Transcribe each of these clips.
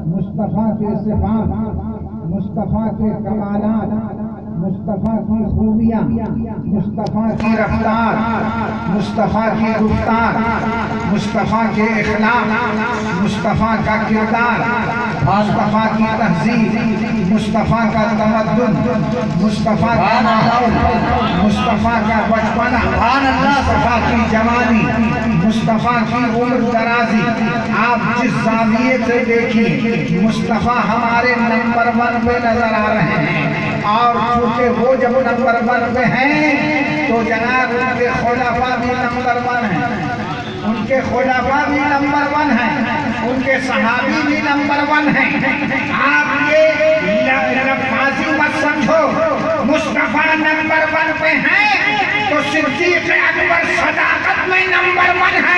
मुस्तफ़ा के सिफ़ात, मुस्तफ़ा के कमालात, मुस्तफ़ा की खूबियाँ, मुस्तफ़ा की रफ्तार, मुस्तफ़ा की गुफ्तार, मुस्तफ़ा के इखलाक, मुस्तफ़ा का किरदार, मुस्तफ़ा की तहज़ीब, मुस्तफ़ा का तमद्दुन, मुस्तफ़ा का माहौल, मुस्तफ़ा का बचपना, मुस्तफ़ा की जवानी, मुस्तफ़ा की उम्र दराजी। आप जिस ज़ाविये से देखिए मुस्तफ़ा हमारे नंबर 1 पे नजर आ रहे हैं। और चूँकि वो जब नंबर 1 पे हैं तो जनाब उनके खुलाफा भी नंबर 1 हैं, उनके खुलाफा भी नंबर 1 हैं, उनके सहाबी भी नंबर 1 हैं। आप ये लफ़ाज़ी मत समझो, मुस्तफ़ा नंबर 1 पे हैं तो सिद्दीक़ अकबर सदाकत में नंबर 1 है,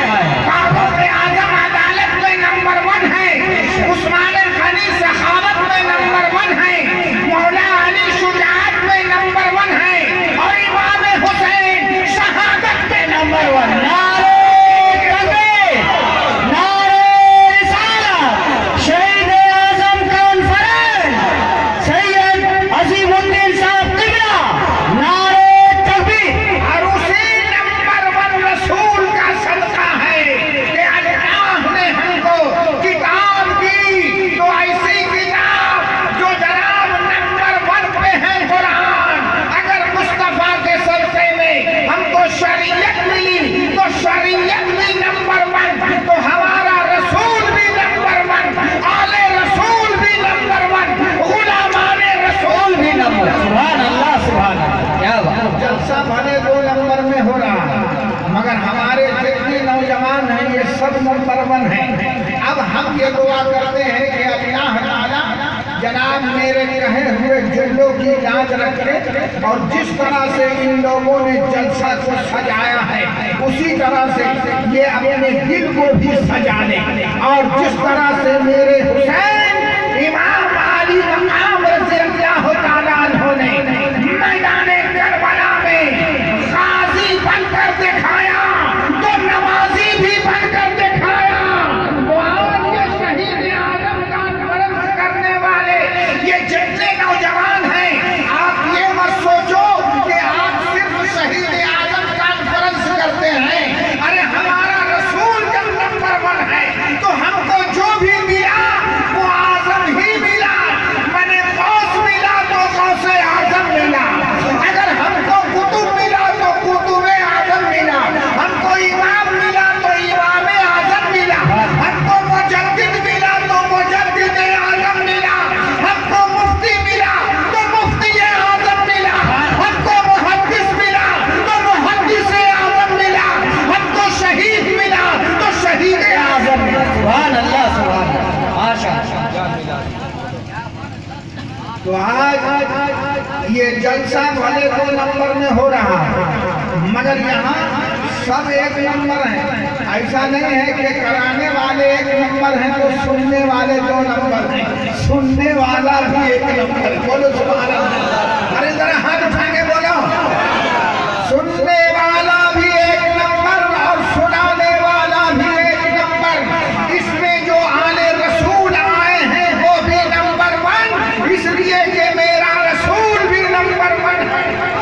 फारूक़ आज़म अदालत में नंबर 1 है, उस्मान गनी सखावत में नंबर 1 है, मौला अली शुजाअत में नंबर 1 है, और इमाम हुसैन शहादत में नंबर 1। नारे तकबीर, नारे रिसालत, शहीद आज़म कॉन्फ्रेंस सैयद अज़ीमुद्दीन साहब तिबला, नारे तकबीर। और उसी नंबर 1 रसूल का सदका है कि अल्लाह ने हमको किताब दी, तो ऐसी किताब जो जनाब नंबर 1 पे है कुरान। अगर मुस्तफ़ा के सदक़े में हमको शरीयत मिली तो शरीयत भी नंबर 1, तो हमारा रसूल भी नंबर 1, आले रसूल भी नंबर 1, गुलामाने रसूल भी नंबर। सुभान अल्लाह, सुभान अल्लाह, क्या बात। जलसा भले 2 नंबर में हो रहा, मगर हमारे जितने नौजवान हैं ये सब नंबर 1 हैं। अब हम ये दुआ करते हैं कि अल्लाह ताला जनाब मेरे कहे हुए जुमलों की जांच रखे, और जिस तरह से इन लोगों ने जलसा को सजाया है उसी तरह से ये अपने दिल को भी सजा ले, और जिस तरह से मेरे हुसैन इमाम अली मकाम रज़ियल्लाहु ताला अन्हु ने मैदाने करबला में गाजी बनकर दिखाया तो नमाजी भी बनकर दिखाया। वो आज ये शहीद आज़म कॉन्फ्रेंस करने वाले ये जितने नौजवान हैं, आप ये मत सोचो कि आप सिर्फ शहीद आज़म कॉन्फ्रेंस करते हैं। अरे हमारा रसूल जब नंबर 1 है तो हमको जो भी मिला वो आज़म ही मिला। मैंने गौस मिला तो गौसे आज़म मिला, अगर हमको कुतुब मिला तो कुतुबे आज़म मिला, हमको इमाम मिला तो इमामे आज़म मिला, हमको मुजद्दिद मिला तो मुजद्दिद आज़म मिला, हमको मुफ्ती मिला तो मुफ्ती आज़म मिला, हमको मुहद्दिस मिला तो मुहद्दिस आज़म मिला, हमको शहीद मिला तो शहीद आज़म मिला। सुभान अल्लाह, सुभान अल्लाह, माशाअल्लाह। तो आज ये जलसा भले 2 नंबर में हो रहा है, मगर यहाँ सब 1 नंबर हैं। ऐसा नहीं है कि कराने वाले 1 नंबर हैं तो सुनने वाले 2 नंबर हैं, सुनने वाला भी 1 नंबर। बोलो सुभान अल्लाह। अरे जरा हाथ उठा के बोलो, सुनने वाला भी 1 नंबर और सुनाने वाला भी 1 नंबर। इसमें जो आले रसूल आए हैं वो भी नंबर 1, इसलिए कि मेरा रसूल भी नंबर 1 है।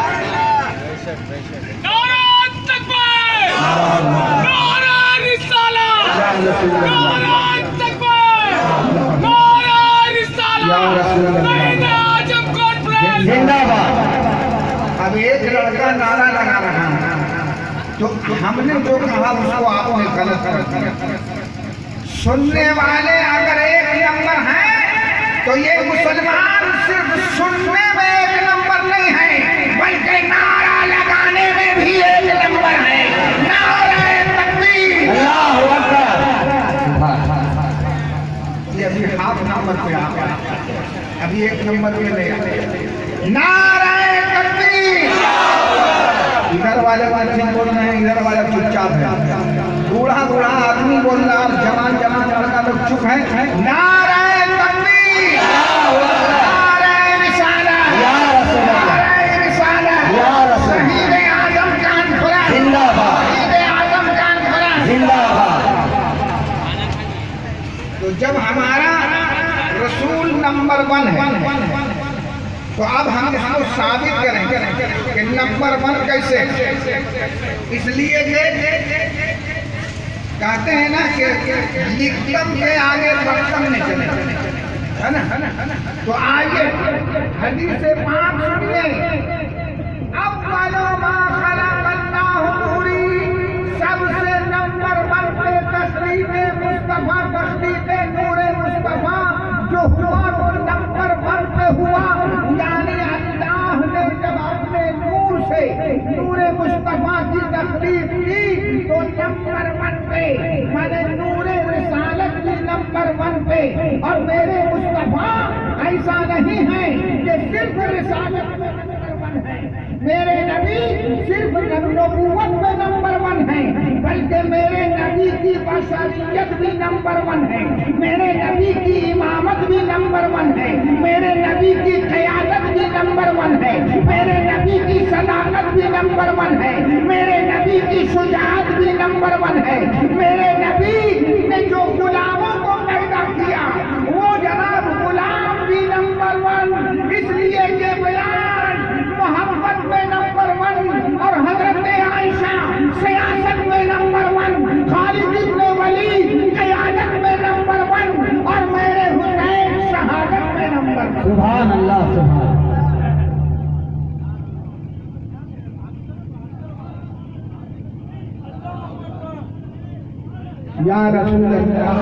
नारा तकबीर, नारा रिसालत, नारा तकबीर, नारा रिसालत, शहीद आज़म कॉन्फ्रेंस जिंदाबाद। अब एक लड़का नारा लगा रहा है तो हमने जो कहा उसको आपने गलत कर दिया। सुनने वाले अगर 1 नंबर हैं तो ये मुसलमान सिर्फ सुनने में 1 नंबर नहीं है, बल्कि नारा लगाने में भी 1 नंबर है। नारे तकबीर, अल्लाहू अकबर। ये अभी हाफ नंबर पे आ गया, अभी 1 नंबर पे नहीं। नारे तकबीर। इधर वाले नहीं बोल रहे हैं, इधर वाले चुपचाप है। बूढ़ा बूढ़ा आदमी बोल रहा है, जवान जवान लड़का लोग चुप है। नारे तकबीर, नारे रिसालत, नारे रिसालत, शहीद आज़म कॉन्फ्रेंस जिंदाबाद, शहीद आज़म कॉन्फ्रेंस जिंदाबाद। तो जब हमारा रसूल नंबर 1 है, तो अब हम इसको साबित करेंगे कि नंबर 1 कैसे। इसलिए कि कहते हैं ना कि लिखतम के आगे बर्तन नहीं चले, है ना। तो आइए हदीस पाक सुनिए। सबसे नंबर 1 पे तस्लीफे मुस्तफा, तस्लीफे नूरे मुस्तफा जो हुआ वो नंबर 1 पे हुआ। यानी अल्लाह ने जब अपने नूर से नूरे मुस्तफा की तस्लीफ की तो नंबर 1 पे, मैंने नूरे रिसालत की नंबर 1 पे। और मेरे मुस्तफा ऐसा नहीं है कि सिर्फ रिसालत में नंबर 1 है, मेरे नबी सिर्फ नबूवत में नंबर 1 है, बल्कि मेरे नबी की बशरियत भी नंबर 1 है, मेरे नबी की इमामत भी नंबर 1 है, मेरे नबी की क़यादत भी नंबर 1 है, मेरे नबी की सदाकत भी नंबर 1 है, मेरे नबी की शुजाअत भी नंबर 1 है। मेरे नबी ने जो गुलामों को पैदा किया वो जनाब गुलाम भी नंबर 1। इसलिए ये बयान मोहब्बत में नंबर 1 और हजरत आयशा सियासत में नंबर 1, खालिद इब्न वलीद क़यादत में नंबर 1 और मेरे हुसैन शहादत में नंबर 1। सुभान अल्लाह, सुभान। या रसूल अल्लाह,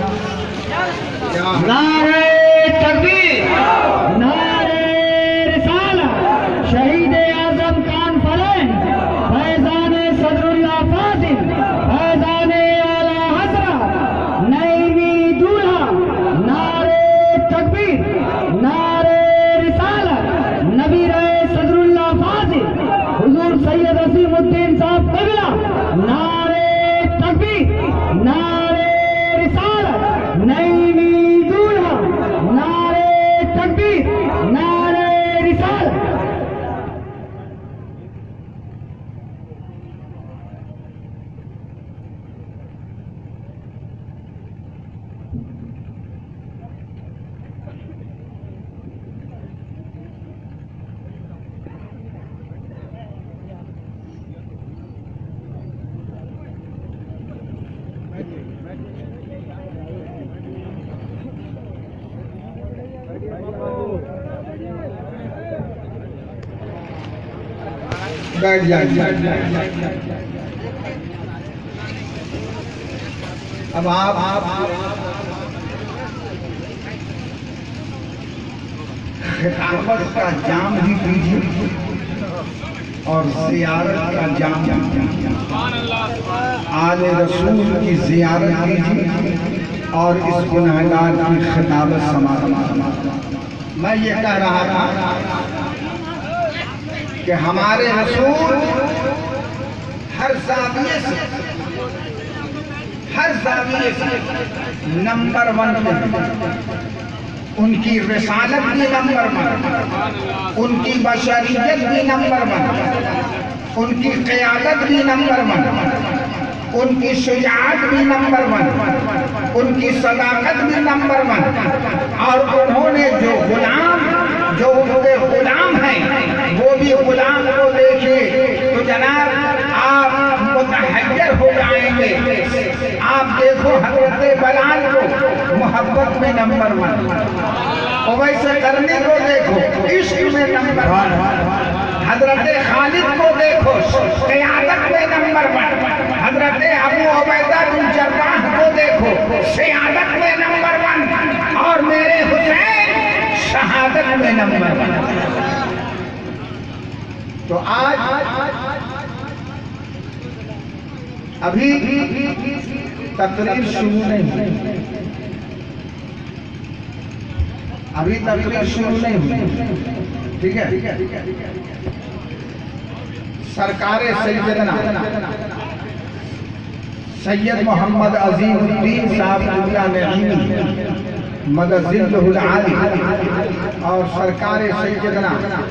नारे तकबीर, नारे रिसालत, शहीद आज़म कॉन्फ्रेंस, फैज़ान सदरुल्लाह फाजिल, फैज़ान आला हज़रत, नईमी दूल्हा, नारे तकबीर, नारे रिसालत, नबी रहे सदरुल्लाह फाजिल, हुजूर सैयद असीमुद्दीन साहब क़िबला, नारे तकबीर, नारे रिसालत, नईमी दूल्हा, नारे तकबीर, नारे रिसालत। बैठ जाइए। अब आप खिताबत का जाम भी पीजिए और ज़ियारत का जाम भी पीजिए। आले रसूल की ज़ियारत कीजिए और इस गुनहगार की खिताबत समाप्त। मैं ये कह रहा था कि हमारे रसूल हर ज़ाविये से नंबर 1 पे, उनकी रिसालत भी नंबर 1, उनकी बशरियत भी नंबर 1, उनकी क़यादत भी नंबर 1, उनकी शुजाअत भी नंबर 1, उनकी सदाकत भी नंबर 1। और उन्होंने जो उनके गुलाम हैं वो भी गुलाम को देखे तो जनाब आप मुतहज्जर हो जाएंगे। आप देखो हज़रत बलाल को मोहब्बत में नंबर 1, वैसे करने को देखो इश्क में नंबर 1, हज़रत खालिद को देखो क़यादत में नंबर 1, हज़रत अबू उबैदा बिन जर्राह को देखो सियादत में नंबर 1 और मेरे हुसैन शहादत में नंबर 1। तो आज अभी तकरीर शुरू नहीं हुई, अभी तकरीर शुरू नहीं हुई, ठीक है। सरकारे सैयदना सैयद मोहम्मद अजीमुद्दीन साहब मदजिल्लुल आली और सरकारे सैयदना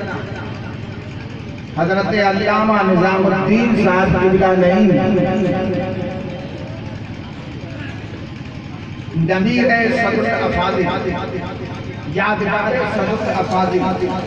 हजरत अल्लामा निजामुद्दीन साहब क़िबला नहीं नबीर सदर अफादिल, यादगार सदर अफादिल,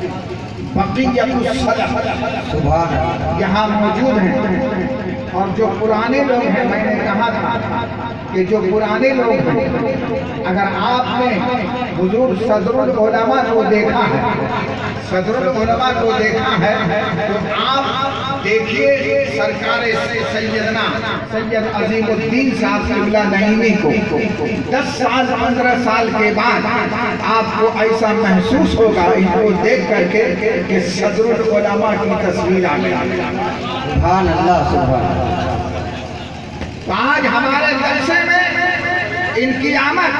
यहाँ मौजूद हैं। और जो पुराने लोग हैं, मैंने कहा था कि जो पुराने लोग हैं, अगर आपने हुजूर सदरुल उलमा को देखा है, सदरुल उलमा को देखा है, तो आप देखिए सरकार सैयदना सैयद अजीमुद्दीन साहब किबला नईमी को 10 साल 15 साल के बाद आपको ऐसा महसूस होगा इनको देख करके कि सदरुल उलमा की तस्वीर आ गई। सुभान अल्लाह, सुभान अल्लाह। तो आज हमारे जलसे में इनकी आमद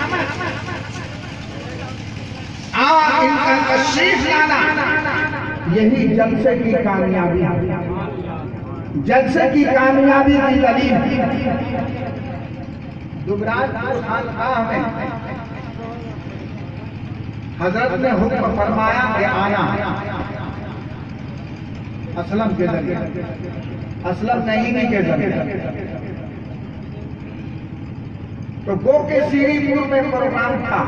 और इनका तशरीफ लाना, यही जलसे की कामयाबी, जलसे की कामयाबी की दलील। दुबराज खानकाह में हजरत ने हुक्म फरमाया कि आना असलम के जरिए, असलम नईमी के जरिए। तो गो के श्रीपुर में प्रोग्राम था,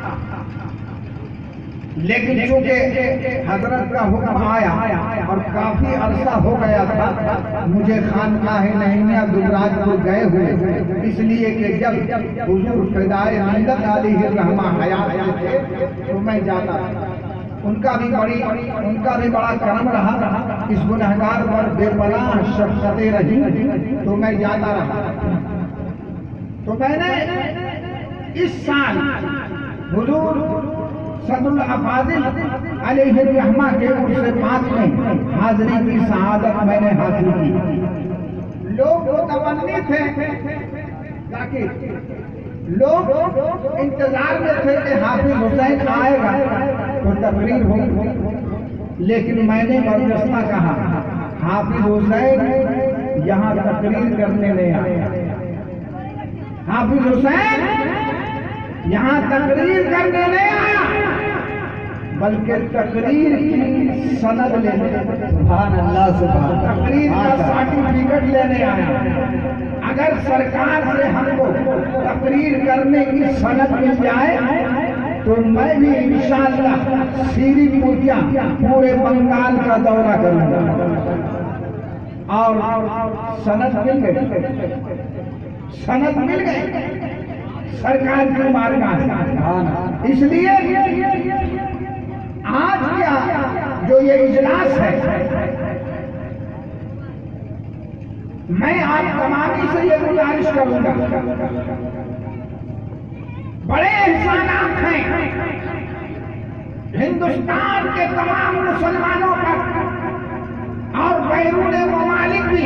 लेकिन चूंकि हजरत का हुक्म आया और काफी अरसा हो गया था मुझे खानकाह नईमिया दुबराज को गए हुए, इसलिए कि जब हुजूर फिदाए मिल्लत अलैहि रहमा हयात थे तो मैं जाता था। उनका भी बड़ा करम रहा, इस गुनहगार पर बेपनाह शफ़क़तें रही, तो मैं जाता रहा। तो मैंने इस साल हुजूर सदरुल अफादिल अलैहि रहमा के उर्स पाक में हाज़री की शहादत मैंने हासिल की। लोग मुतमन्नी थे, ताकि लोग इंतजार में थे कि हाफिज हुसैन आएगा तो तकरीर होगी, लेकिन मैंने बरदस्ता कहा हाफिज हुसैन यहाँ तकरीर करने नहीं आए, हाफिज हुसैन यहाँ तकरीर करने नहीं आया, बल्कि तकरीर की सनद लेने, सुभान अल्लाह, सुभान, तकरीर का सर्टिफिकेट लेने आया। अगर सरकार से हमको तकरीर करने की सनद मिल जाए तो मैं भी इंशाअल्लाह श्रीपुर पूरे बंगाल का दौरा करूंगा। और सनद मिल गई, सनद मिल गई सरकार की मार्ग। इसलिए आज क्या जो ये इजलास है, मैं आप तमामी से ये गुजारिश करूंगा, बड़े एहसानात हैं हिंदुस्तान के तमाम मुसलमानों पर और बैरून ममालिक भी,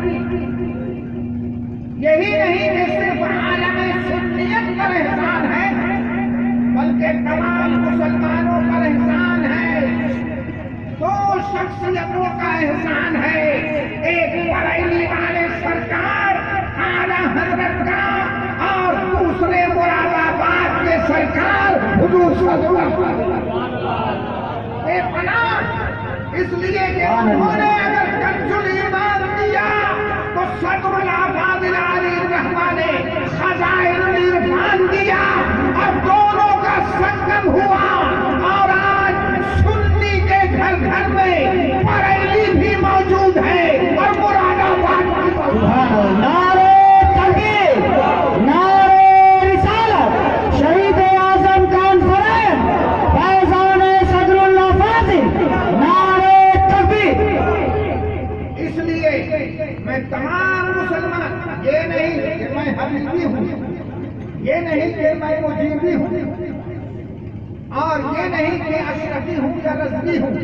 यही नहीं कि सिर्फ आलम सुन्नियत पर एहसान है, बल्कि तमाम मुसलमानों पर एहसान है। दो शख्सियतों का एहसान है, एक बरेली वाले सरकार आला हजरत का, और दूसरे मुरादाबाद के सरकार हुजूर सल्लल्लाहु अलैहि वसल्लम। इसलिए कि उन्होंने अगर कंजुल ईमान दिया तो सदरुल अफादिल अलैहि रहमा ने खजाइनुल इरफान दिया, और दोनों का संगम हुआ। और आज सुन्नी के घर घर में बरेली भी मौजूद है और मुरादाबाद भी मौजूद है। नारे तकबीर, नारे रिसालत, शहीद आजम कॉन्फ्रेंस, फैजान सदरुल अफादिल, नारे तकबीर। इसलिए मैं तमाम मुसलमान, ये नहीं कि मैं हबीबी हूँ, ये नहीं कि मैं मुजीबी हूँ, और ये नहीं कि अशरफी हूँ या रज़वी हूँ,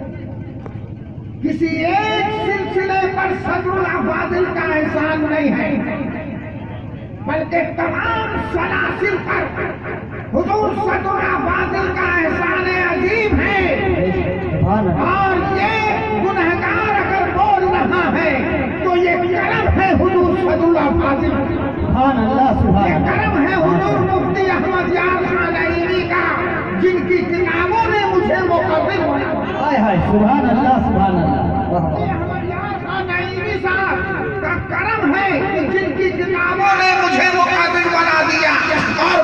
किसी एक सिलसिले पर सदरुल अफादिल का एहसान नहीं है, बल्कि तमाम सलासिल पर हुजूर सदरुल अफादिल का एहसान अजीम है। और ये गुनहगार अगर बोल रहा है तो ये करम है हुजूर सदरुल अफादिल, सुभान अल्लाह, सुभान ये करम है हुजूर मुफ्ती अहमद यार खान नईमी का, जिनकी किताबों ने मुझे मुक़र्रिर बनाया। हाय हाय, सुभान अल्लाह, सुभान अल्लाह। अहमद यार खान नईमी साहब का करम है, जिनकी किताबों ने मुझे मुक़र्रिर बना दिया। और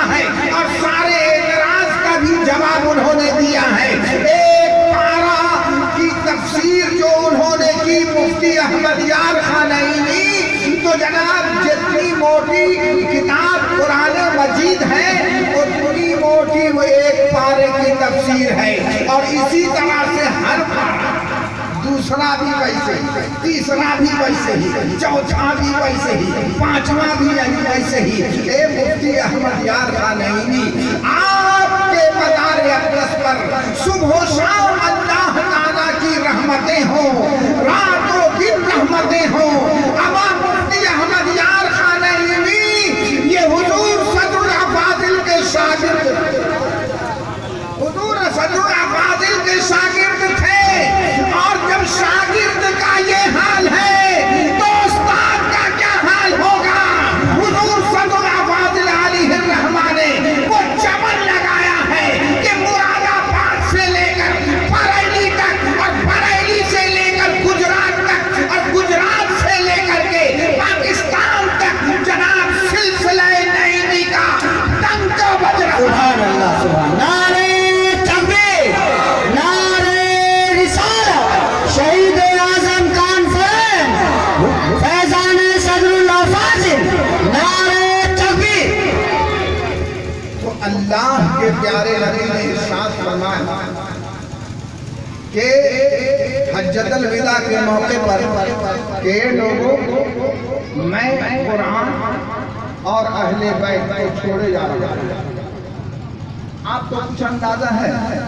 है और सारे एतराज का भी जवाब उन्होंने दिया है। एक पारा की तफसीर जो उन्होंने की मुफ्ती अहमद यार खानैनी, तो जनाब जितनी मोटी किताब कुरान मजीद है उतनी मोटी वो एक पारे की तफसीर है। और इसी तरह से हर पारा, दूसरा भी वैसे ही, तीसरा भी वैसे ही, चौथा भी वैसे ही, पांचवा भी वैसे ही। ए मुफ्ती अहमद यार खानैनी, आपके मदार अक़दस पर सुबह शाम अल्लाह ताला की रहमतें हो, रातों दिन रहमतें हो। अब मुफ्ती अहमद यार खानैनी ये हुजूर सदरुल अफाजिल के शागिर्द, हुजूर सदरुल अफाजिल के शागिर्द थे। और जब शागिर्द का ये हाल है तो उस्ताद का क्या हाल होगा। हुजूर सदरुल अफाजिल अलैहिर्रहमा ने वो चमन लगाया है कि मुरादाबाद से लेकर बरेली तक और बरेली से लेकर गुजरात तक और गुजरात से लेकर के पाकिस्तान तक जनाब सिलसिला नईनी का डंका बज रहा है। सुभान अल्लाह, सुभान नारे तकबीर, नारे रिसालत, शहीद आजम कॉन्फ्रेंस, फैजान सदरुल अफाजिल, नारे तकबीर। तो अल्लाह के प्यारे नबी ने इरशाद फरमाया कि हज्जतुल विदा के मौके पर के लोगों, मैं कुरान और अहले बैत को छोड़े जा रहा हूं। आपको कुछ अंदाजा है?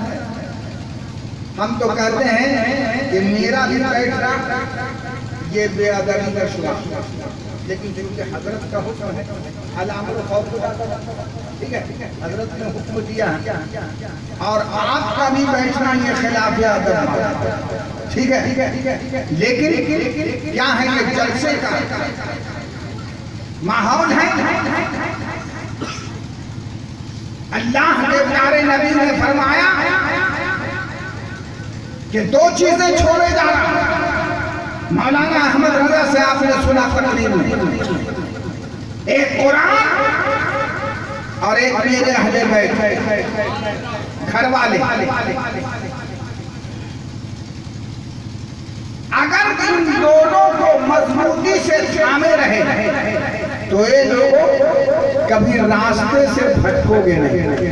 हम तो कहते हैं कि मेरा भी बैठना ये बेअदबी का शुमार, लेकिन चूंकि हजरत का हुक्म है, अलामुल खौफ, ठीक है, हजरत ने हुक्म दिया है और आपका भी बैठना ये खिलाफ अदब, ठीक है। लेकिन क्या है, ये जलसे का माहौल है। अल्लाह के प्यारे नबी ने फरमाया कि दो चीजें छोड़े जा रहा। मौलाना अहमद रजा से आपने सुना तकरीर में, एक कुरान और एक मेरे अहले बैत घर वाले। अगर इन दोनों को मजबूती से थामे रहे तो ये लोग कभी रास्ते से भटकोगे नहीं।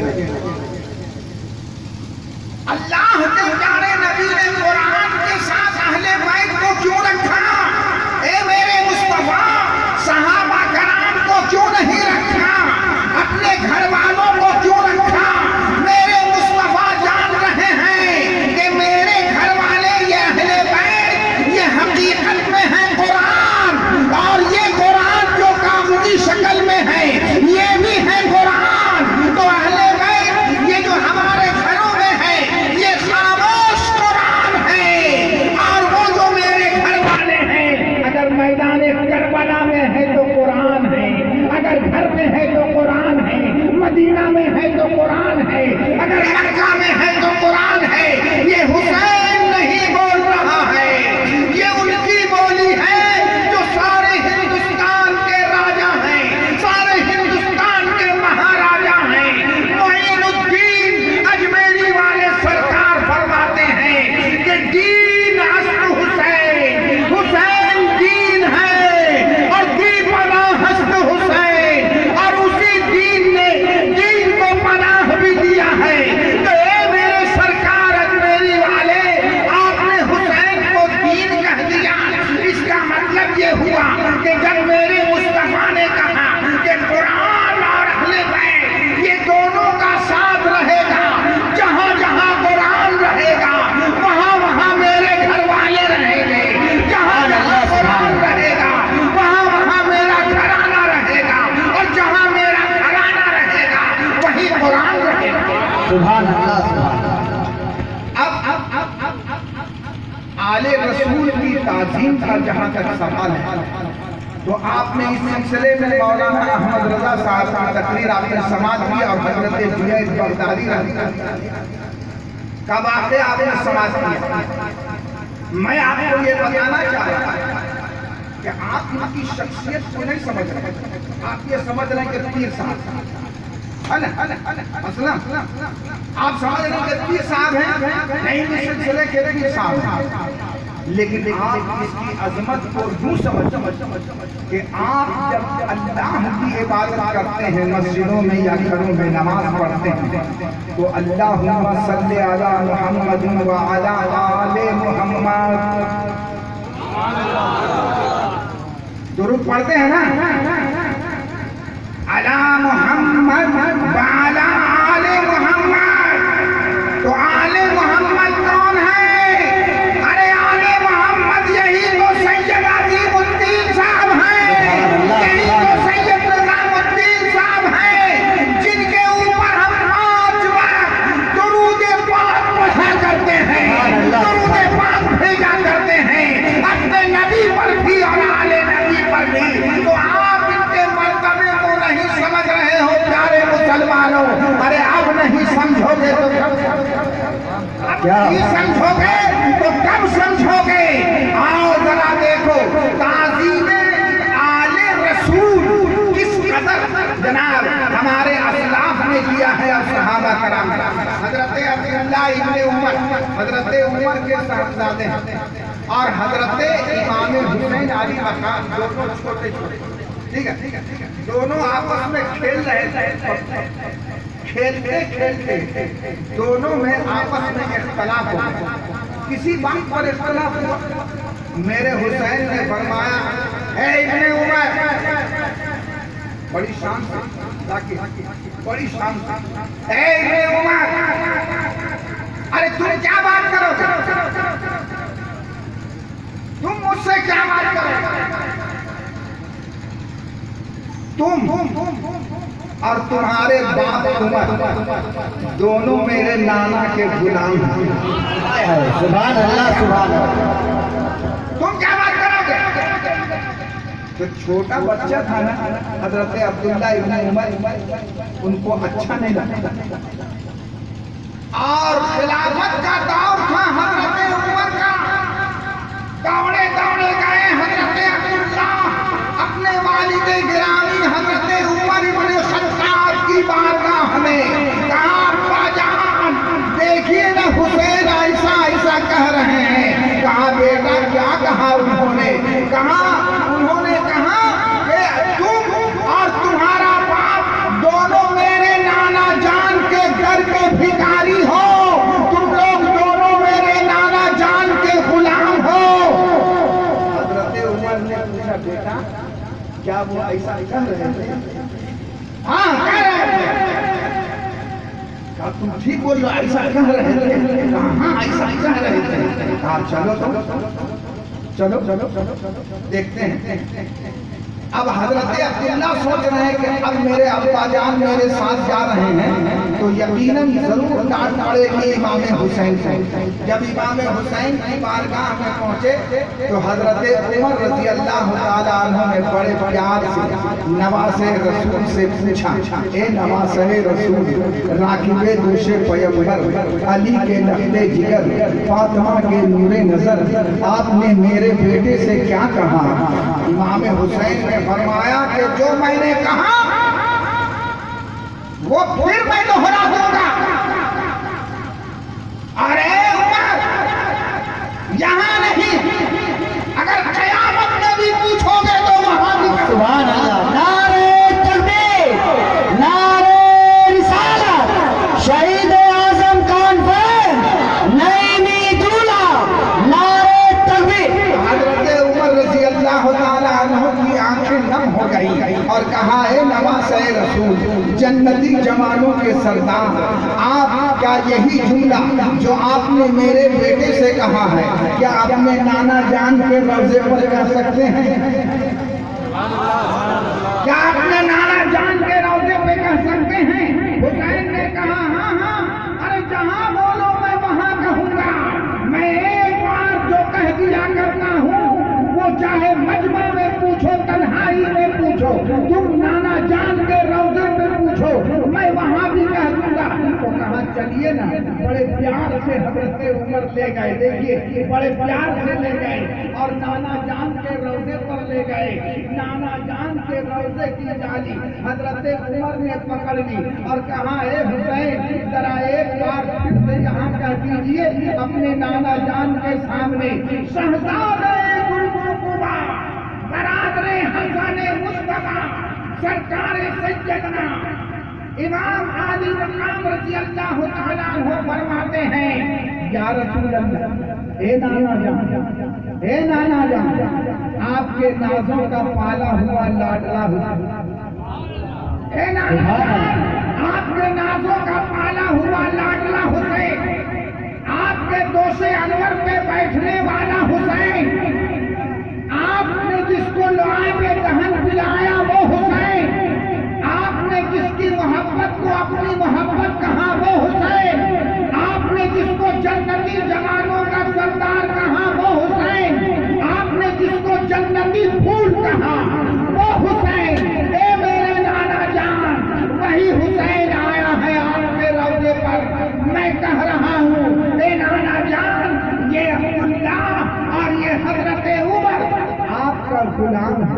अल्लाह के प्यारे नबी ने कुरान के साथ अहले बैत को क्यों रखा? ए मेरे मुस्तफा, सहाबा कराम को क्यों नहीं रखा? अपने घर वालों को क्यों रखा? मेरे मुस्तफा जान रहे हैं कि मेरे घर वाले ये अहले बैत ये हकीकत में है कुरान, और ये कुरान जो कागजी शक्ल में है ये भी है कुरान। तो अहले बैत ये जो हमारे घरों में है ये खामोश कुरान है, और वो जो मेरे घर वाले हैं अगर मैदान करबला में है तो कुरान है, अगर घर में है तो कुरान है, मदीना में है तो कुरान है, अगर मक्का में है तो कुरान है। ये हुसैन नहीं बोल रहा है, ये उनकी बोली है जो सारे हिंदुस्तान के राजा हैं, सारे हिंदुस्तान के महाराजा हैं। मोइनुद्दीन अजमेरी वाले सरकार फरमाते हैं कि दीन अस्त हुसैन, हुसैन दीन है और दीन पनाह हस्त हुसैन, और उसी दीन ने दीन को पनाह भी दिया है। तो ए मेरे सरकार अजमेरी वाले, आपने हुसैन को दीन कह दिया, इसका मतलब ये हुआ कि जब मेरे मुस्तफा ने कहा कि कुरान और अहले बैत ये दोनों का साथ रहेगा, जहां जहां कुरान रहेगा वहां वहां मेरे घर वाले रहेंगे, जहां जहां कुरान रहेगा वहां वहां मेरा घराना रहेगा, और जहां मेरा घराना रहेगा वहीं कुरान रहेगा। सुभान अल्लाह, सुभान। आले रसूल की ताज़ीम का जहाँ तक सवाल है, तो आपने इस सिलसिले में मौलाना अहमद रजा साहब की तकरीर आपने समाज की और हजरत जुनैद बगदादी का वाक़या आपने समाज किया। मैं आपको ये बताना चाह रहा कि आप इनकी शख्सियत को नहीं समझ रहे, आप ये समझ रहे कि पीर साहब, मसला आप समझ रहे हैं कि साहब हैं नहीं भी सिलसिले के भी साहब हैं, लेकिन आप इसकी अजमत को यूं समझ कि आप जब अल्लाह की इबादत करते हैं मस्जिदों में या घरों में नमाज पढ़ते हैं तो अल्लाहुम्मा सल्ली अला मुहम्मद व अला आले मुहम्मद दुरूद पढ़ते हैं ना, अला मुहम्मद व अला आले मुहम्मद। तो आले मोहम्मद कौन है? अरे आले मोहम्मद यही तो सैयद अजीमुद्दीन साहब हैं, यही तो सैयद निजामुद्दीन साहब हैं, जिनके ऊपर हम 5 बार दुरूद पाक पढ़ा करते हैं, दुरूद पाक भेजा करते हैं अपने नबी पर भी और आले नबी पर भी। तो आप इनके मर्तबे को नहीं समझ रहे हो प्यारे मुसलमानों। अरे अब नहीं समझोगे तो क्या समझोगे, तो कब समझोगे? आओ जरा देखो ताज़ीम आले रसूल किस कदर जनाब हमारे असलाफ ने किया है और सहाबा कराम। हजरत अब्दुल्लाह इब्ने उमर हजरत उमर के साहबजादे और हजरत इमाम हुसैन अली मकाम दोनों छोटे छोटे, ठीक है, दोनों आपस में खेल रहे थे। खेलते खेलते दोनों में आपस में इख्तलाफ हो गया, किसी बात पर इख्तलाफ हुआ। मेरे हुसैन ने फरमाया, है इब्ने उमर, बड़ी शान से बड़ी शान से, है इब्ने उमर, अरे तुम क्या बात करोगे? तुम मुझसे क्या बात करोगे? तुम और तुम्हारे बाप उमर दोनों मेरे नाना के गुलाम हैं। सुभान अल्लाह, सुभान अल्लाह। तुम क्या बात करोगे? तो छोटा बच्चा था ना हजरत अब्दुल्लाह इब्ने उमर, उनको अच्छा नहीं लगा और खिलाफत का दौर था हजरत उमर का। दौड़े दौड़े गए हजरत अब्दुल्लाह अपने वालिद गिरामी हजरत उमर इब्ने खत्ताब की बारगाह में। कहा बाजान देखिए ना हुसैन ऐसा ऐसा कह रहे हैं। कहा बेटा क्या कहा उन्होंने? उन्होंने कहा कि तुम और तुम्हारा बाप दोनों मेरे नाना जान के घर के भिखारी हो, तुम लोग दोनों मेरे नाना जान के गुलाम हो। हजरत उमर ने पूछा बेटा क्या वो ऐसा कह रहे थे? हाँ कह रहे थे। क्या तुम ठीक बोल रहे? ऐसा कह रहे थे? हाँ ऐसा कह रहे थे। हाँ चलो चलो चलो देखते हैं। अब हजरत अब्दुल्लाह सोच रहे हैं कि अब मेरे अब्बाजान मेरे साथ जा रहे हैं तो यकीनन जरूर डांट पड़ेगी इमाम हुसैन से। जब इमाम हुसैन की बारगाह में पहुंचे तो हजरत उमर रजी अल्लाह तआला अन्हु ने बड़े प्यार से नवासे रसूल से पूछा, ए नवासे रसूल, राकिबे दोषे पैगंबर, अली के लफ्ते जिगर, फातिमा के नूरे नजर, आपने मेरे बेटे से क्या कहा? इमाम हुसैन ने फरमाया कि जो मैंने कहा वो फिर मैं दोहरा दूंगा। अरे उमर यहां नहीं, अगर कयामत में भी पूछोगे तो वहां भी। सुभान अल्लाह। नारे तकबीर, नारे रिसालत, शहीद आजम कॉन्फ्रेंस, नई दूल्हा, नारे तकबीर। हजरत उमर रजी अल्लाह तआला अन्हु की आंखें नम हो गई और कहा, है नवासे रसूल, जन्नती जवानों के सरदार, आप क्या यही जुमला जो आपने मेरे बेटे से कहा है क्या अपने नाना जान के रोजे पर कह सकते हैं? क्या अपने नाना जान के रोजे पे कह सकते हैं? हुसैन ने कहा, हाँ, अरे जहाँ बोलो मैं वहाँ कहूँगा। मैं एक बार जो कह दिया करता हूँ वो चाहे मजमा में पूछो, तन्हाई में पूछो, तुम नाना जान के रोजे पे पूछो, मैं वहाँ भी कह दूंगा। तो कहा चलिए ना। बड़े प्यार से हजरत उमर ले गए, देखिए बड़े प्यार से ले गए और नाना जान के रोजे पर ले गए। नाना जान के के रोजे की जाली हजरत उमर ने पकड़ ली और कहा, ए हुसैन जरा एक बार फिर से यहाँ कह दीजिए अपने नाना जान के सामने, शहजादे गुलबुकुबा बरादरे हसन मुस्तफा सरकारे सैयदना इमाम आली मकाम रज़ी अल्लाह तआला अन्हु फरमाते हैं, या रसूल अल्लाह, ए नाना जान, ए नाना जान, आपके नाज़ों का पाला हुआ लाडला हुसैन, ए नाना जान, आपके नाज़ों का पाला हुआ लाडला हुसैन, आपके दोषे अनवर पे बैठने वाला हुसैन, आपने जिसको लुआबे दहन पिलाया वो हुसैन, आपने जिसकी मोहब्बत को अपनी मोहब्बत कहा वो हुसैन, आपने जिसको जन्नती जवानों का सरदार कहा वो हुसैन, आपने जिसको जन्नती फूल कहा वो हुसैन। ए मेरे नाना जान, वही हुसैन आया है आपके रौजे पर। मैं कह रहा हूँ, ए नाना जान, ये अब्दुल्लाह और ये हजरत उमर आपका गुलाम है,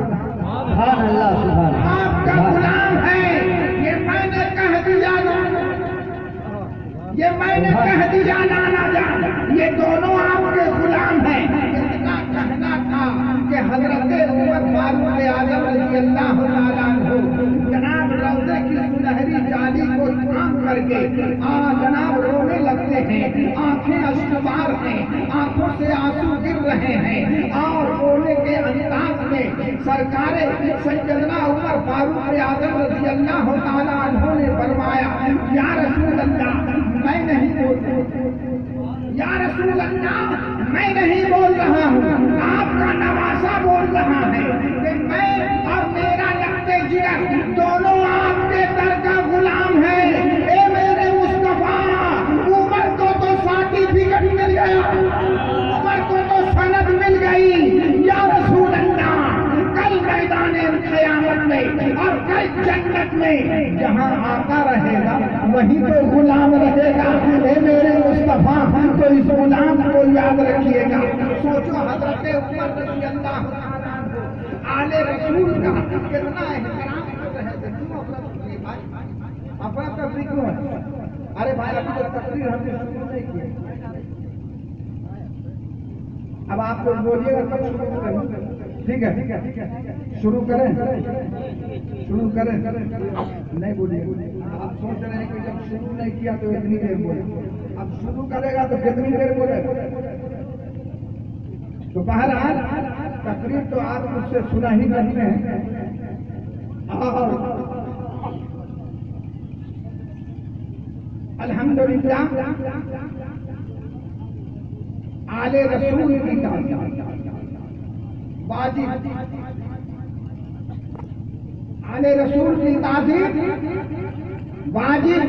आपका गुलाम है। ये मैंने कह दिया नाना, ये मैंने कह दिया नाना जान, ये दोनों आपके गुलाम हैं। इतना कहना था कि हजरत उमर फारूक आज़म रज़ी अल्लाह तआला अन्हु जनाब रौज़े की सुनहरी जाली को थाम करके जनाब रोने लगते हैं, आंखें अश्कबार हैं, आंखों से आंसू गिर रहे हैं और रोने के अंदाज में सरकारे सैयदना उमर फारूक आज़म रज़ी अल्लाह तआला अन्हु ने फरमाया, या रसूल अल्लाह, मैं नहीं बोल, या रसूल अल्लाह, मैं नहीं बोल रहा हूँ, आपका नवासा बोल रहा है कि मैं और मेरा लगते जिगर दोनों आपके दर का गुलाम है। ए मेरे मुस्तफा, उमर को तो सर्टिफिकेट मिल गया, उमर को तो सनद मिल गई। या रसूल अल्लाह, कल मैदाने क़यामत में और कल जन्नत में जहाँ आता रहेगा वहीं तो गुलाम रहेगा। ए मेरे मुस्तफा, तो इस गुलाम को याद रखिएगा। सोचो हजरत उमर रज़ी अल्लाह तआला अन्हु आले रसूल का कितना एहतराम कर रहे थे। क्यों अपना तकरीर क्यों है? अरे भाई, अभी तो तकरीर हमने शुरू नहीं की, अब आप लोग बोलिएगा तब शुरू करें। ठीक है, शुरू करें, शुरू करें, नहीं बोलिए। आप सोच रहे हैं कि जब शुरू नहीं किया तो इतनी देर बोले, अब शुरू करेगा तो कितनी देर बोले। तो बहरहाल तकरीर तो आप मुझसे सुना ही करते हैं और अल्हम्दुलिल्लाह आले रसूल की वाजिब, आले रसूल की ताज़ीम वाजिब।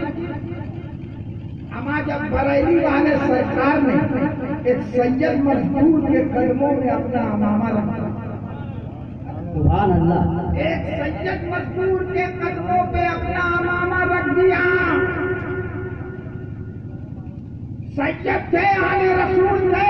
हमारा जब बरेली वाले सरकार ने एक सैयद मजदूर के कदमों में अपना अमामा रखा, सुभान अल्लाह, एक सैयद मजदूर के कदमों पे अपना अमामा रख दिया। सैयद थे, आले रसूल थे,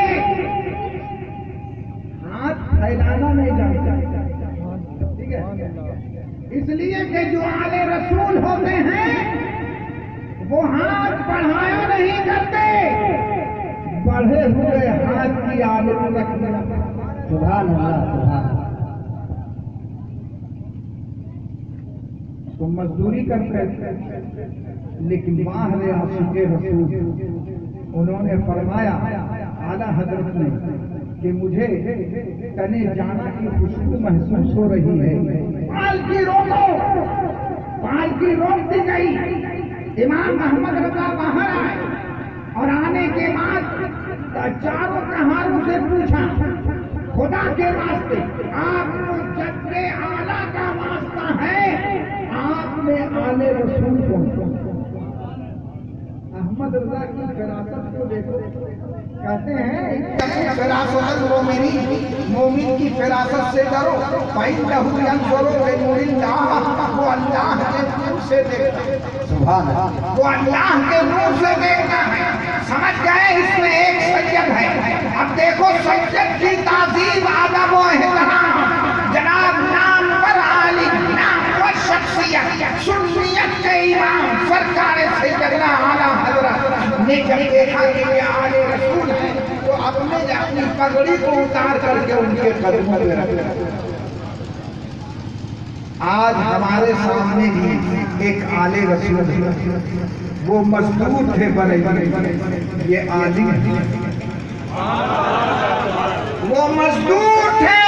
हाथ फैलाना नहीं जानता। ठीक है, इसलिए कि जो आले रसूल होते हैं वो हाथ बढ़ाया नहीं करते, बढ़े हुए हाथ की आदत रखते। सुभान अल्लाह, सुभान। तो मजदूरी करते लेकिन माहरे आशिक़े रसूल, उन्होंने फरमाया आला हजरत ने कि मुझे तने जाना की खुशबू महसूस हो रही है। पालकी रोको, पालकी रोक दी गई। इमाम मोहम्मद रजा बाहर आए और आने के बाद चारों कहारों से पूछा, खुदा के वास्ते आपको जद्दे आला का वास्ता है, आपने आले रसूल को। अहमद रजा की विरासत को देखो, कहते हैं फिरासत मोमिन की फिरासत से डरो, वो अल्लाह के नूर से देखता है। सुभान अल्लाह, वो अल्लाह के नूर से देखता है। समझ गए, इसमें एक सैयद है। अब देखो सैयद की ताज़ीम, अदब व एहतराम, जनाब नाम पर शख्सियत सुन्नियत के इमाम सरकार सैयदना आला हजरत ने जब देखा कि ये आले रसूल है तो अपने अपनी पगड़ी को उतार करके उनके कदमों में रख। आज हमारे सामने भी एक आले रसूल है, वो मजदूर थे बड़े बड़े, ये आलिम है। वो मजदूर थे,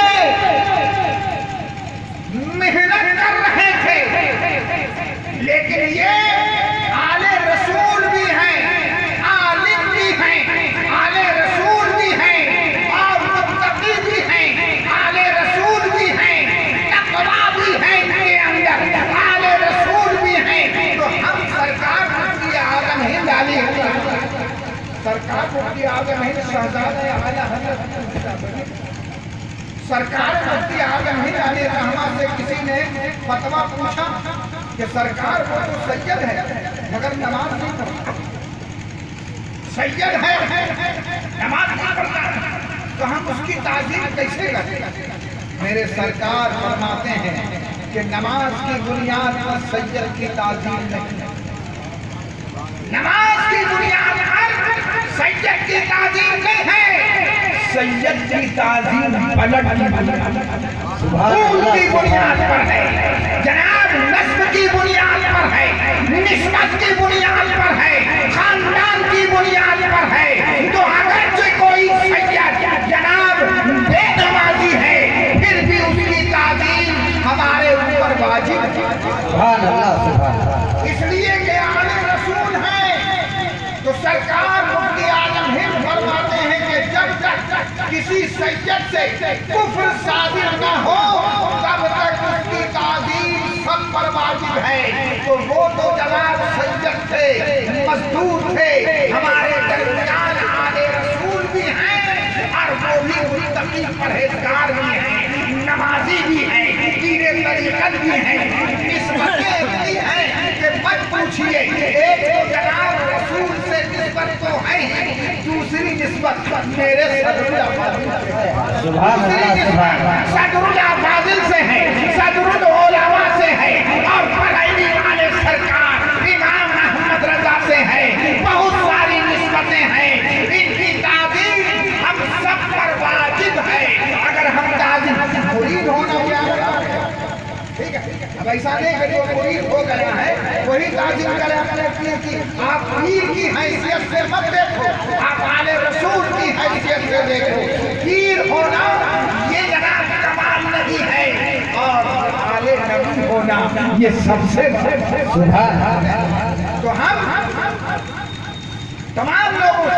मेहनत कर रहे थे, लेकिन ये आले रसूल भी हैं, आलिम भी हैं, आले रसूल भी हैं और मुत्तकी भी हैं, आले रसूल भी हैं, तक़वा भी है इनके अंदर, आले रसूल भी हैं। तो हम सरकार मुफ्ती आज़म हिंद अली सरकार मुफ्ती आज़म हिंद शहजादे आला हज़रत सरकार मुफ्ती आज़म हिंद अली रहमा से किसी ने फतवा पूछा कि सरकार वो तो सैयद है मगर नमाज नहीं पढ़ता, सैयद है नमाज नहीं पढ़ता, तो हम उसकी ताज़ीम कैसे करें? मेरे सरकार फरमाते हैं कि नमाज की बुनियाद पर सैयद की ताज़ीम नहीं, नमाज की बुनियाद पर सैयद की ताज़ीम नहीं है, सैयद की ताज़ीम पलट की बुनियाद पर है, जनाब नस्ब की बुनियाद पर है, निस्बत की बुनियाद पर है, खानदान की बुनियाद पर है। तो अगर जो कोई सैयद जनाब बेनमाजी है फिर भी उसकी ताज़ीम हमारे ऊपर वाजिब है, इसलिए कि आले रसूल है। तो सरकार मुफ्ती आज़म हिंद फरमाते हैं कि जब तक किसी सैयद से कुफ्र साबित न हो तब तक उसकी ताज़ीम सब पर वाजिब है। तो वो तो जनाब सैयद थे, मजदूर थे, हमारे दरमियान आले रसूल भी हैं और वो भी मुत्तकी परहेजगार भी हैं, नमाजी भी हैं, पीरे तरीक़त भी हैं, निस्बतें इतनी हैं कि मत पूछिए। एक तो जनाब रसूल से निस्बत तो है ही, दूसरी निस्बत मेरे सदरुल्लाह फाजिल से है, सदरुल उलमा से है और बरैनी वाले सरकार इमाम अहमद रजा से है, बहुत सारी निस्बतें हैं, इनकी ताज़ीम हम सब पर वाजिब है। अगर हम ताज़ीम मुरीद होना क्या ठीक है, अब ऐसा नहीं है जो मुरीद हो गया है वही ताज़ीम करे अपने की। आप पीर की हैसियत से मत देखो, आप आले रसूल की हैसियत से देखो। पीर होना ये जनाब कमाल नहीं है और आले नबी होना ये सबसे सुभान है। तो हम तमाम लोगों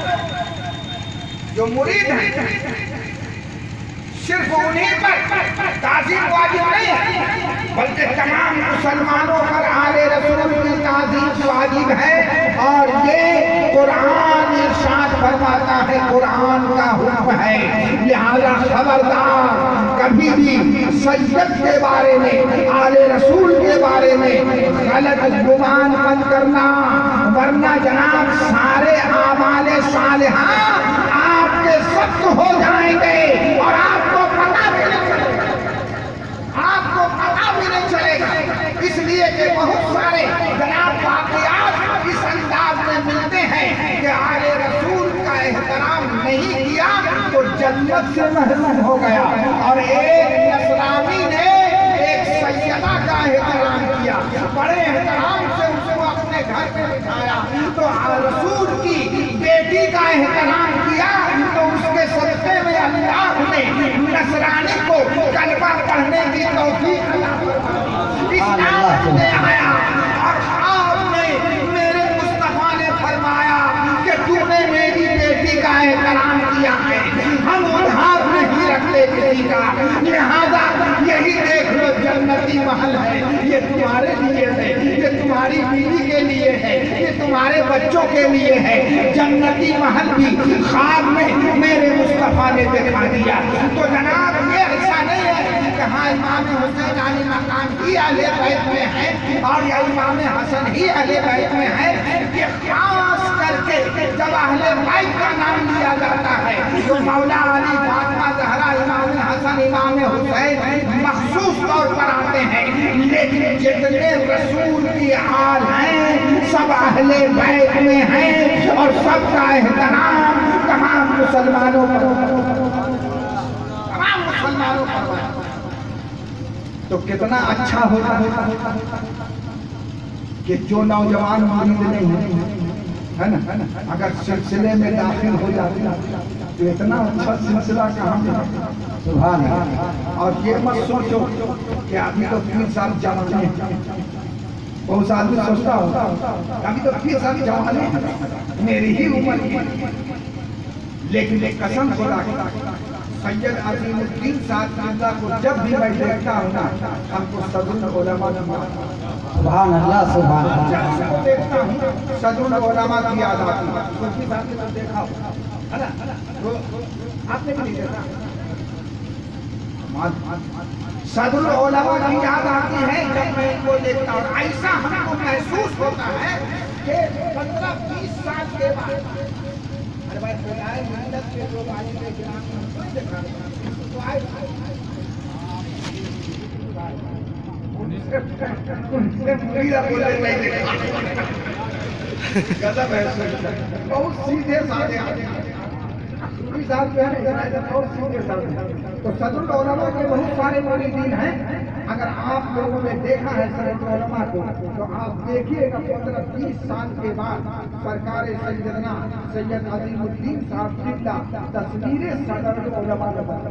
जो मुरीद हैं सिर्फ उन्हीं पर ताज़ीम वाजिब नहीं है बल्कि तमाम मुसलमानों पर आले रसूल की ताज़ीम वाजिब है। और ये कुरान इरशाद फरमाता है, कुरान का हुक्म है, लिहाजा खबरदार कभी भी सैयद के बारे में, आले रसूल के बारे में गलत गुमान मत करना, वरना जनाब सारे आमाले सालिहा आपके सख्त हो जाएंगे और आपको पता भी नहीं चलेगा, आपको पता भी नहीं चलेगा। इसलिए कि बहुत सारे जनाब वाक़ियात इस अंदाज में मिलते हैं कि आले रसूल का एहतराम नहीं किया तो जन्नत से महरूम हो गया। और एक नसरानी ने एक सैयदा का एहतराम किया, बड़े एहतराम से उसको अपने घर पे बिठाया, तो रसूल की बेटी का एहतराम किया तो उसके सदक़े में अल्लाह ने नसरानी को कलमा पढ़ने की तौफीक इस्लाम में आया। और आपने मेरे मुस्तफा ने फरमाया कि तूने मेरी बेटी का एहतराम किया है, हम उधार नहीं रखते किसी का, लिहाजा यही देख लो जन्नती महल है, ये तुम्हारे लिए है, ये तुम्हारी बीवी के लिए है, ये तुम्हारे बच्चों के लिए है। जन्नती महल भी ख्वाब में मेरे मुस्तफा ने दिखा दिया। तो जनाब ये ऐसा नहीं है कि हाँ इमाम हुसैन अली मकाम ही अहले बैत में है और या इमाम हसन ही अहले बैत में है, ये खास करके जब अहले बैत का नाम लिया जाता है तो मौला अली, फातिमा ज़हरा, इमाम हसन हसन इमाम हुसैन मखसूस तौर पर आते हैं, लेकिन जितने रसूल की आल हैं सब अहले बैत में हैं और सबका एहतराम तमाम मुसलमानों पर, तमाम मुसलमानों पर। तो कितना अच्छा होता कि जो नौजवान मुरीद नहीं है ना, अगर सिलसिले में दाखिल हो जाते तो इतना अच्छा सिलसिला कहाँ से। सुभान अल्लाह। और ये मत सोचो कि अभी तो 3 साल जवानी है, बहुत आदमी सोचता होगा अभी तो 3 साल जवानी है, मेरी ही उम्र की, लेकिन एक कसम खुदा की सैयद अजीमुद्दीन साहब को जब भी मैं देखता हूँ ना, हमको सदरुल उलमा की, सुभान अल्लाह, सुभान अल्लाह, देखता हूँ सदरुल उलमा की याद आती है। उसकी बात में देखा है ना, तो आपने भी नहीं देखा, सदरुल उलमा की याद आती है जब मैं इनको देखता हूँ। ऐसा हमको महसूस होता है कि 15-20 साल के बाद, अरे भाई खुदाए मेहनत के लोग आने के गिराम में हमको देखा तो आए उनसे मुरीदा बोले नहीं देखा, गजब है, बहुत सीधे साधे आते हैं साहब जो है बहुत सीधे साधे। तो सदरुल उलमा के बहुत सारे मुरीदीन हैं, अगर आप लोगों ने देखा है सदरुल उलमा को तो आप देखिएगा 15-20 साल के बाद सरकार सैयदना सैयद अजीमुद्दीन साहब जिंदा तस्वीरें सदरुल उलमा में बन,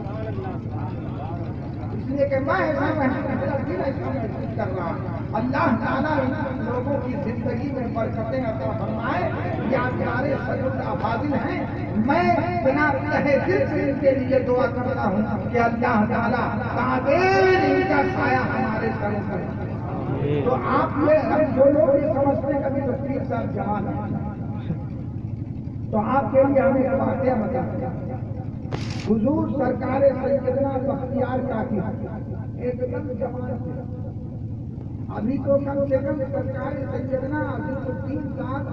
इसलिए कि मैं ऐसा महसूस कर रहा हूँ। अल्लाह ताला लोगों की जिंदगी में बरकतें अता फरमाए। या प्यारे सदरुल अफाजिल हैं, मैं बिना तहे दिल से इनके लिए दुआ करता हूँ कि अल्लाह ताला ताबेर इनका साया हमारे सर पर। तो आप ये हम जो लोग ये समझते कभी तो 30 साल जवान है, तो आपके लिए हमें एक वाकया बताते हैं। हुजूर सरकार सैयदना बख्तियार काकी एकदम जवान थे, अभी तो कम से कम सरकार सैयदना अजीमुद्दीन साहब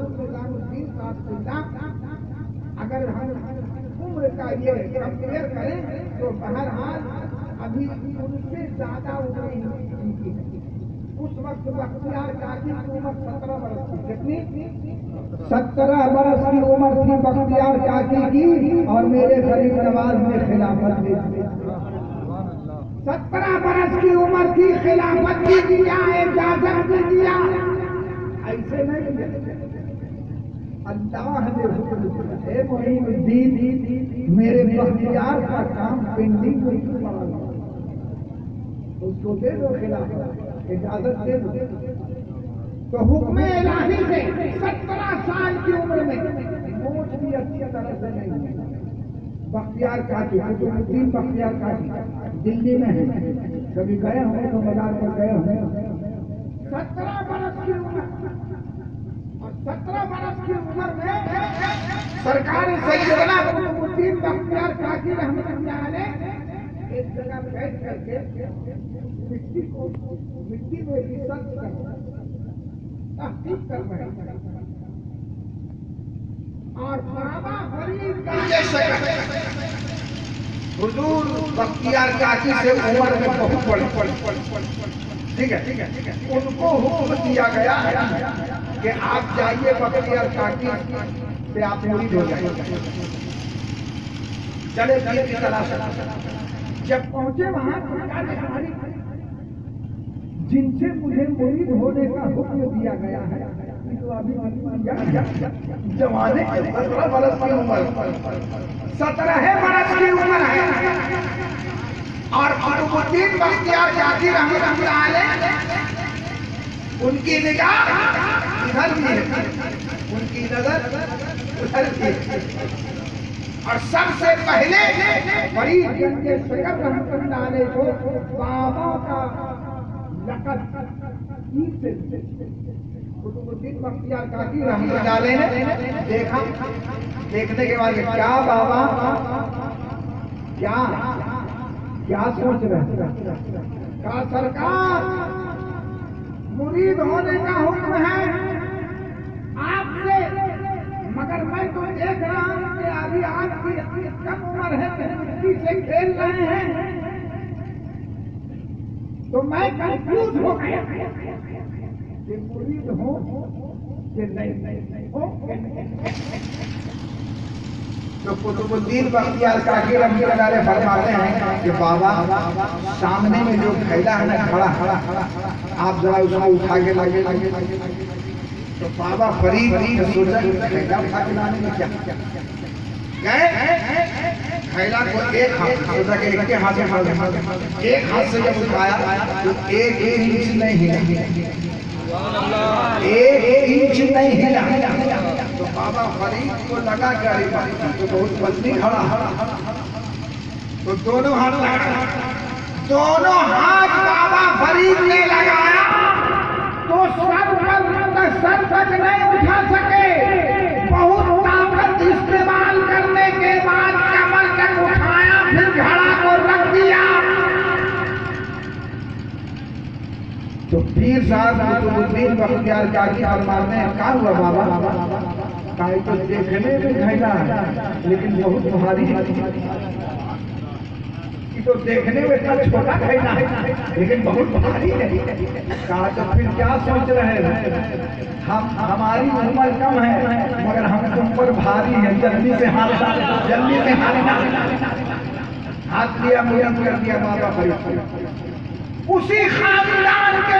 अगर हम उम्र का ये कंपेयर करें तो बहरहाल अभी उनसे ज्यादा उम्र इनकी है। उस वक्त बख्तियार काकी की उम्र 17 बरस की, कितनी? 17 बरस की उम्र थी बख्तियार काकी की, और मेरे गरीब नवाज ने खिलाफत दी। 17 बरस की उम्र थी, खिलाफत भी दिया, इजाजत भी दिया। ऐसे नहीं, अल्लाह ने हुक्म दिया, मोइनुद्दीन मेरे बख्तियार का काम पेंडिंग में पड़ा, उसको दे दो खिलाफत, इजाजत दे दो। तो हुक्म इलाही से 17 साल की उम्र में नोट भी अच्छी तरह से नहीं, बख्तियार काकी कुतुबुद्दीन बख्तियार काकी दिल्ली में है, कभी गए होंगे तो बाजार पर गए होंगे। 17 बरस की उम्र, और 17 बरस की उम्र में सरकार सैयदना कुतुबुद्दीन बख्तियार काकी रहमतुल्लाह अलैह एक जगह बैठ करके मिट्टी में रिसर्च कर तहकीक कर रहे हैं, और बाबा फरीद का हुजूर बख्तियार काकी से उम्र में बहुत बड़ी, ठीक है, उनको हुक्म दिया गया है कि आप जाइए बख्तियार काकी से आप मुरीद हो जाइए, चले पीर की तलाश। जब पहुंचे वहां हमारी जिनसे मुझे मुरीद होने का हुक्म दिया गया है, तो अभी जवाने 17 बरस की उम्र, 17 बरस की उम्र है, और कुतुबुद्दीन बख्तियार काकी रहमतुल्लाह अलैह उनकी निगाह इधर भी है, उनकी नजर उधर भी है। और सबसे पहले फरीद के शकर रहमतुल्लाह अलैह को बाबा का लक़ब कुतुबुद्दीन बख्तियार काकी रहमतुल्लाह अलैह ने देखा। देखने के बाद क्या बाबा क्या सोच रहे हैं? का सरकार मुरीद होने का हुक्म है आपसे, मगर मैं तो देख रहा हूँ कि अभी आपकी कम उम्र है, मिट्टी से खेल रहे तो मैं कंफ्यूज हो गया कि मुरीद हो कि नहीं हो। तो कुतुबुद्दीन बख्तियार काकी रहमतुल्लाह अलैह फरमाते हैं कि बाबा सामने में जो खैला है ना खड़ा आप जरा उसको उठा के लगे तो बाबा फरीद ने सोचा खैला उठा के लाने में क्या गए खैला को एक हाथ सोचा कि एक हाथ से एक हाथ से जब उठाया तो एक इंच नहीं हिला, एक इंच नहीं हिला। तो बाबा फरीद को लगा कि अरे तो बहुत पत्नी खड़ा, तो दोनों हाथ लगाया, दोनों हाथ बाबा फरीद ने लगाया तो सर तक नहीं उठा सके। बहुत ताकत इस्तेमाल करने के बाद कमर तक उठाया, फिर घड़ा को रख दिया। तो पीर साहब कुतुबुद्दीन बख्तियार काकी फरमाते हैं क्या हुआ बाबा? काहे तो देखने में घैला है लेकिन बहुत भारी है, तो देखने में इतना छोटा घैला है लेकिन बहुत भारी है। कहा तो फिर क्या सोच रहे हैं? हमारी उम्र कम है मगर हम तुम पर भारी है, जल्दी से हाथ लिया, मुझे कर दिया बाबा फरीद। उसी खानदान